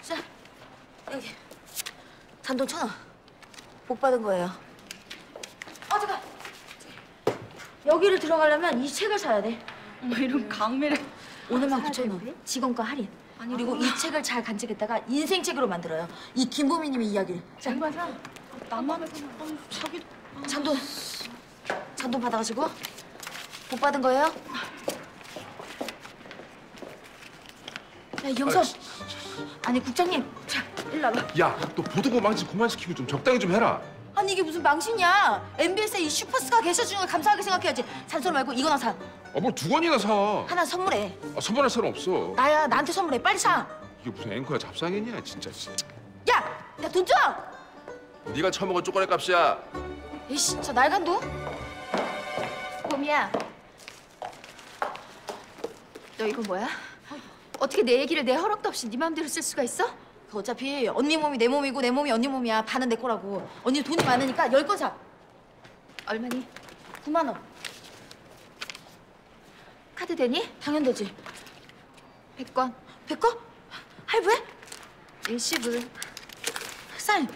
자, 여기 잔돈 1,000원. 복 받은 거예요. 잠깐. 여기를 들어가려면 이 책을 사야 돼. 뭐 이런 강매를. 오늘만 9,000원. 직원가 할인. 그리고 이 책을 잘 간직했다가 인생책으로 만들어요. 이 김보미님의 이야기를. 자, 맞아. 나만 자기 잔돈 받아가지고 복 받은 거예요. 야, 이영섭. 아니, 국장님. 자, 일로 와봐. 야, 너 보던 거 망치 그만 시키고 좀 적당히 좀 해라. 아니, 이게 무슨 망신이야. MBS에 이 슈퍼스타 계셔주는 걸 감사하게 생각해야지. 잔소리 말고 이거나 사. 뭘 2권이나 사. 하나 선물해. 선물할 사람 없어. 나야, 나한테 선물해. 빨리 사. 이게 무슨 앵커야 잡상했냐, 진짜. 야, 나 돈 줘! 네가 처먹은 초콜릿 값이야. 이씨, 저 날간도? 봄이야. 너 이거 뭐야? 어떻게 내 얘기를 내 허락도 없이 네 마음대로 쓸 수가 있어? 어차피 언니 몸이 내 몸이고 내 몸이 언니 몸이야. 반은 내 거라고. 언니 돈이 많으니까 10권 사. 얼마니? 9만 원. 카드 되니? 당연되지. 100권. 100권? 할부해? 일시불. 사인.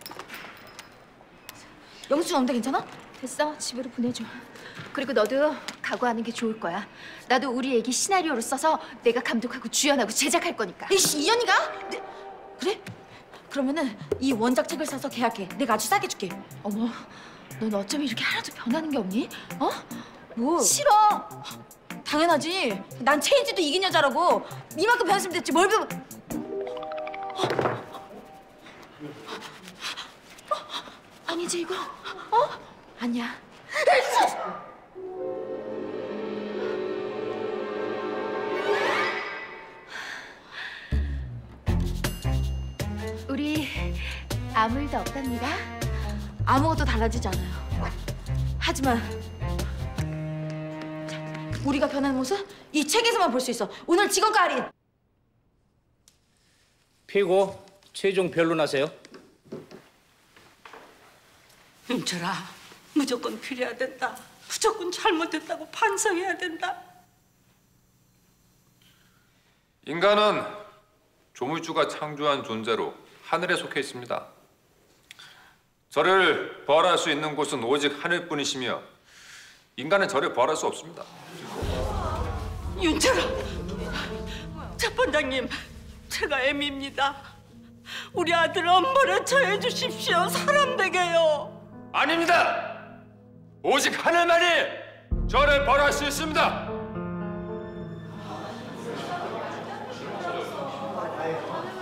영수증 없는데 괜찮아? 됐어. 집으로 보내줘. 그리고 너도 각오하는 게 좋을 거야. 나도 우리 애기 시나리오를 써서 내가 감독하고 주연하고 제작할 거니까. 이씨, 이현이가? 그래? 그러면은 이 원작 책을 사서 계약해. 내가 아주 싸게 줄게. 어머, 넌 어쩜 이렇게 하나도 변하는 게 없니? 어? 뭐? 싫어. 당연하지. 난 체인지도 이긴 여자라고. 이만큼 변했으면 됐지. 뭘 변... 아니지 이거? 아니야. 우리 아무 일도 없답니다. 아무것도 달라지지 않아요. 하지만 우리가 변하는 모습 이 책에서만 볼 수 있어. 오늘 직원가 할인. 피고 최종 변론하세요. 윤철아, 무조건 필요해야 된다. 무조건 잘못했다고 반성해야 된다. 인간은 조물주가 창조한 존재로 하늘에 속해 있습니다. 저를 벌할 수 있는 곳은 오직 하늘뿐이시며 인간은 저를 벌할 수 없습니다. 윤철아, 재판장님, 제가 애미입니다. 우리 아들 엄마를 처해 주십시오. 사람 되게요. 아닙니다. 오직 하늘만이 저를 벌할 수 있습니다.